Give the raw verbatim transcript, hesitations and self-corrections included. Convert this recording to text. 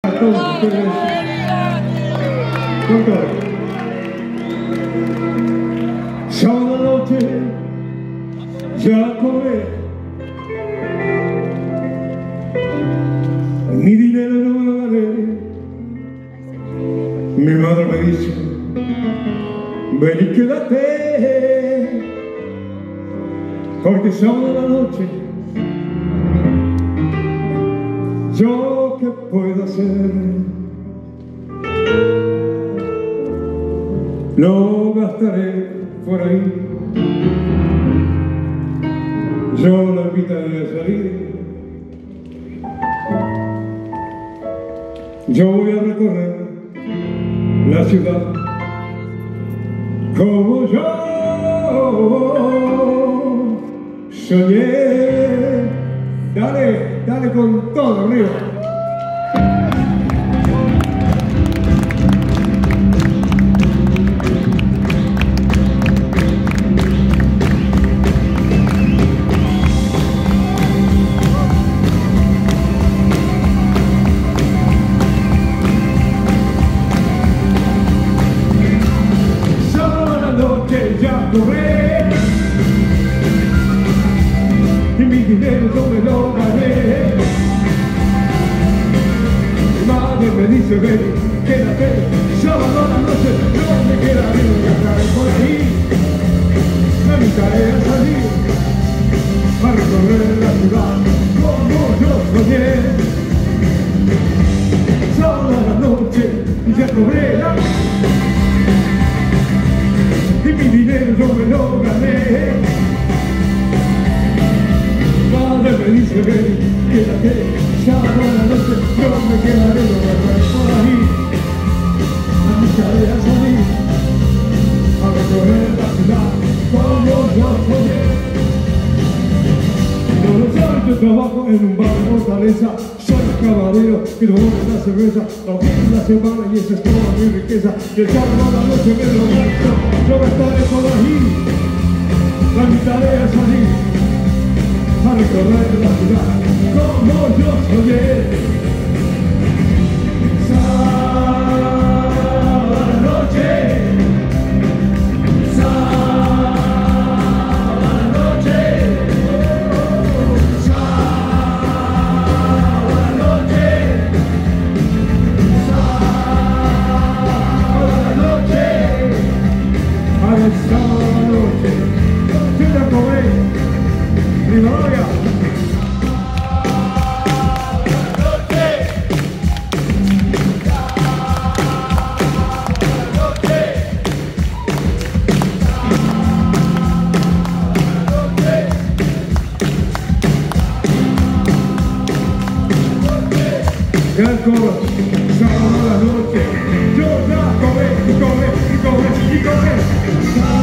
A todos ustedes, con todo. Sábado noche, ya cobré. Mi dinero no me lo gané. Mi madre me dice, ven y quédate, porque sábado la noche, ¿yo qué puedo hacer? No gastaré por ahí. Yo la invitaré a salir. Yo voy a recorrer la ciudad como yo soñé. Dale, dale con todo, amigo. Ya cobré y mi dinero yo me lo gané. Mi madre me dice ven, quédate, sábado a la noche no me quedaré, voy a estar por ahí, me invitaré a salir, a recorrer la ciudad como yo soñé. Sábado a la noche ya cobré y mi dinero yo me lo gané. Madre me dice ven, quédate, sábado a la noche yo me quedaré, lo voy a estar por ahí, me invitaré a salir, a recorrer la ciudad como yo soñé. No lo soy, yo trabajo en un bar de Fortaleza, soy camarero que no bebe la cerveza, la fin de la semana y esa es toda mi riqueza. Y el sábado a la noche me lo gasto, yo me estaré por ahí, la invitaré a salir, a recorrer la ciudad como yo soñé. Sábado a la noche, sábado a la noche, sábado a la noche, sábado a la noche, a el sábado a la noche, yo ya cobré, Primavera. Ya el coro, sábado a la noche, yo ya cobré, y cobré, y cobré, y cobré.